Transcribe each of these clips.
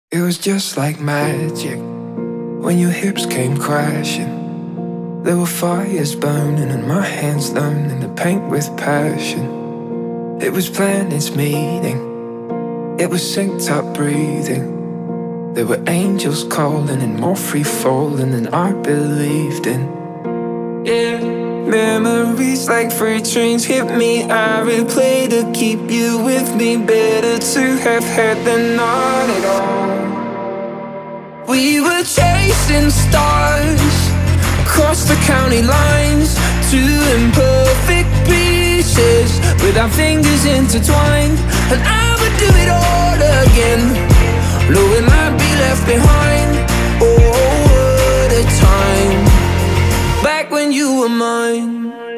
It was just like magic when your hips came crashing. There were fires burning and my hands learning to paint with passion. It was planets meeting, it was synced up breathing. There were angels calling and more free falling than I believed in. Yeah, memories like freight trains hit me. I replay to keep you with me. Better to have had than not at all. We were chasing stars across the county lines, two imperfect pieces with our fingers intertwined. And I would do it all again, knowing I'd be left behind. Oh, what a time, back when you were mine.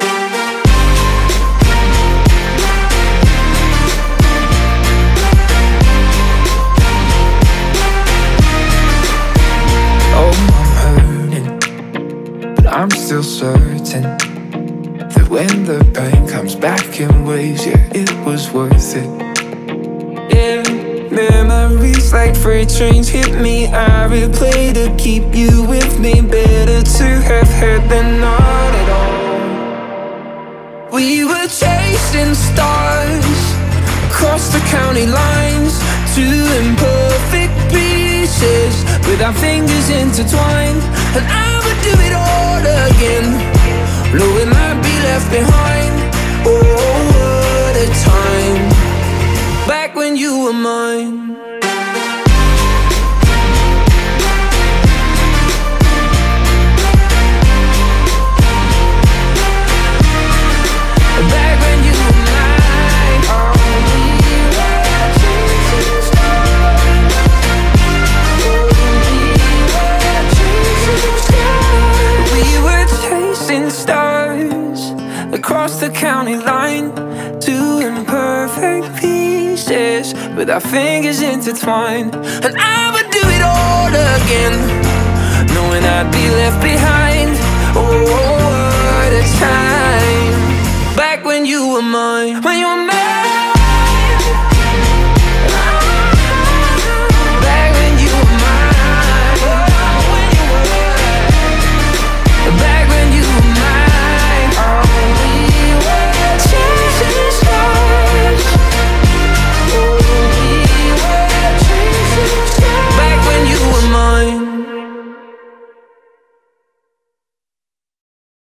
I'm still certain that when the pain comes back in waves, yeah, it was worth it. Yeah, memories like freight trains hit me. I replay to keep you with me. Better to have had than not at all. We were chasing stars across the county lines, two imperfect pieces with our fingers intertwined. And I would do it all again, knowing I'd be left behind. Oh, what a time, back when you were mine. Back when you were mine. Oh, we were chasing stars. We were chasing stars across the county line, two imperfect pieces with our fingers intertwined. And I would do it all again, knowing I'd be left behind. Oh, what a time, back when you were mine. When you were mine.